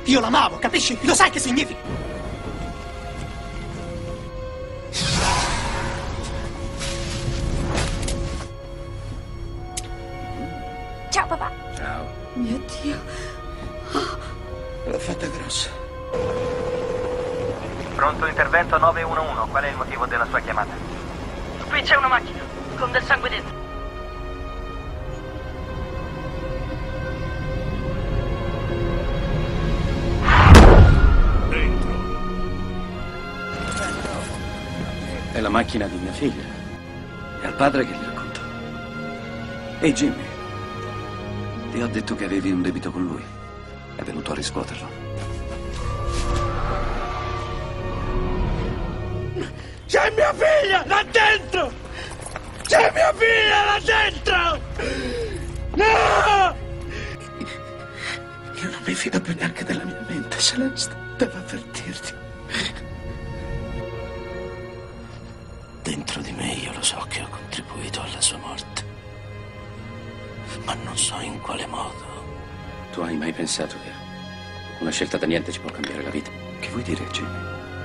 Io l'amavo, capisci? Lo sai che significa? Ciao papà. Ciao. Mio Dio. L'ho fatta grossa. Pronto intervento 911, qual è il motivo della sua chiamata? Qui c'è una macchina, con del sangue dentro. Dentro. È la macchina di mia figlia. È al padre che gli racconto. Ehi Jimmy, ti ho detto che avevi un debito con lui. È venuto a riscuoterlo. C'è mia figlia là dentro! C'è mia figlia là dentro! No! Io non mi fido più neanche della mia mente, Celeste. Devo avvertirti. Dentro di me io lo so che ho contribuito alla sua morte. Ma non so in quale modo. Tu hai mai pensato che una scelta da niente ci può cambiare la vita? Che vuoi dire, Jimmy?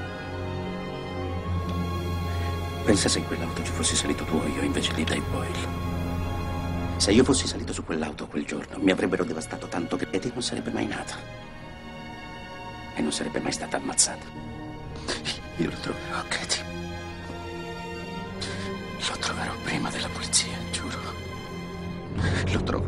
Pensa se in quell'auto ci fossi salito tu o io invece di Dave Boyle. Se io fossi salito su quell'auto quel giorno, mi avrebbero devastato tanto che Katie non sarebbe mai nata. E non sarebbe mai stata ammazzata. Io lo troverò, Katie. Lo troverò prima della polizia, giuro. Lo troverò.